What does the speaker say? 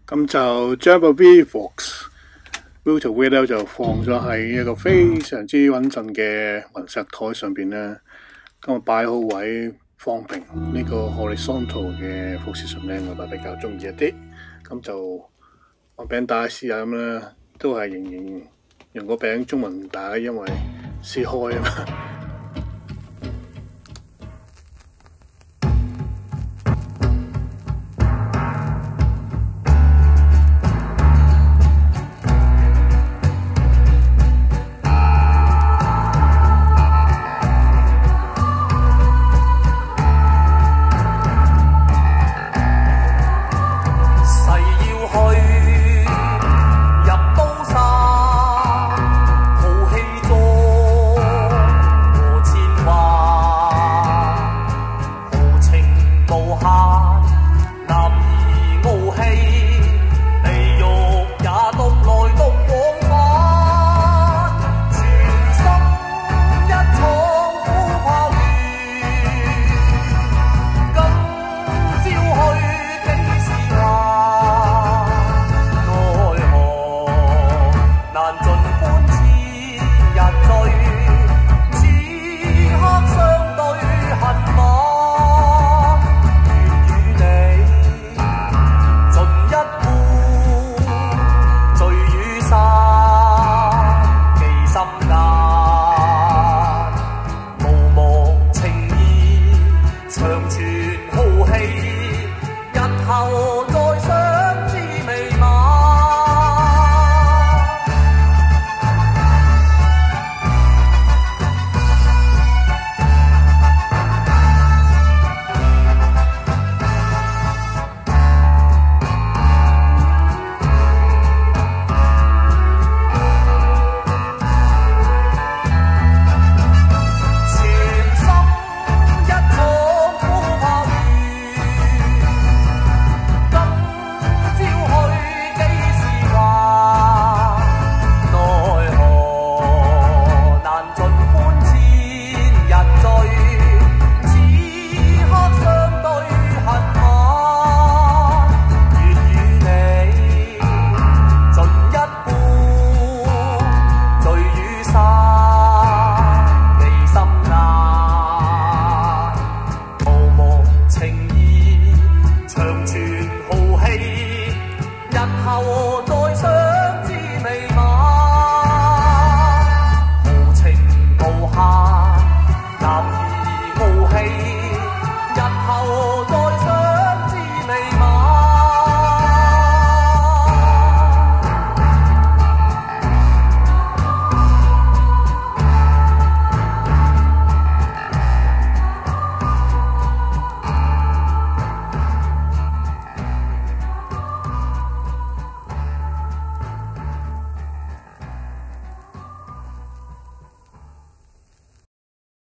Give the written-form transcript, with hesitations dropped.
咁就將個 VVox Rotor Wheel 就放咗喺一個非常之穩陣嘅雲石台上邊咧，咁我擺好位放平呢個 horizontal 嘅 position 我就比較中意一啲。咁就我餅打試下咁啦，都係仍然用個餅中文打，因為試開啊嘛。